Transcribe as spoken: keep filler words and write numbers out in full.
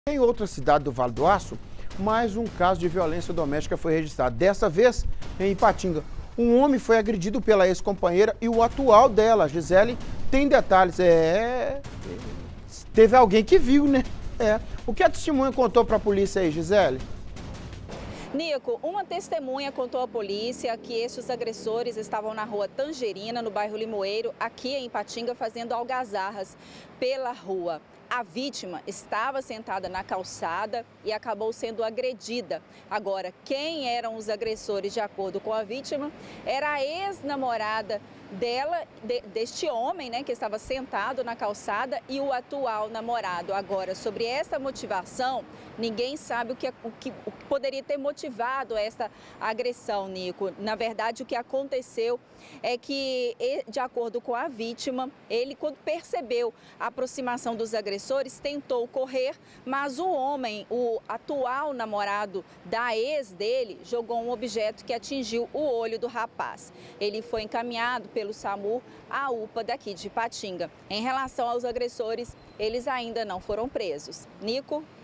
Em outra cidade do Vale do Aço, mais um caso de violência doméstica foi registrado. Dessa vez, em Ipatinga, um homem foi agredido pela ex-companheira e o atual dela, Gisele, tem detalhes. É... Teve alguém que viu, né? É. O que a testemunha contou para a polícia aí, Gisele? Nico, uma testemunha contou à polícia que estes agressores estavam na rua Tangerina, no bairro Limoeiro, aqui em Ipatinga, fazendo algazarras pela rua. A vítima estava sentada na calçada e acabou sendo agredida. Agora, quem eram os agressores, de acordo com a vítima, era a ex-namorada dela, de, deste homem, né, que estava sentado na calçada, e o atual namorado. Agora, sobre essa motivação, ninguém sabe o que, o que, o que poderia ter motivado esta agressão, Nico. Na verdade, o que aconteceu é que, de acordo com a vítima, ele, quando percebeu a aproximação dos agressores, tentou correr, mas o homem, o atual namorado da ex dele, jogou um objeto que atingiu o olho do rapaz. Ele foi encaminhado pelo SAMU à U P A daqui de Ipatinga. Em relação aos agressores, eles ainda não foram presos. Nico?